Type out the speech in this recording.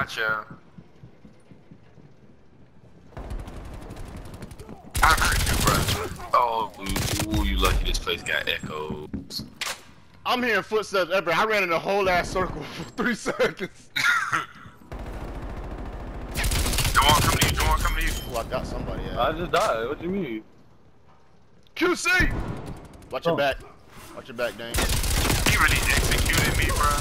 Gotcha. I heard you, bro. Oh, ooh, you lucky this place got echoes. I'm hearing footsteps everywhere. I ran in a whole ass circle for 3 seconds. Don't come to you, don't come to you. Oh, I got somebody. I just died. What do you mean? QC! Watch your back. Watch your back, Dane. He really executed me, bro.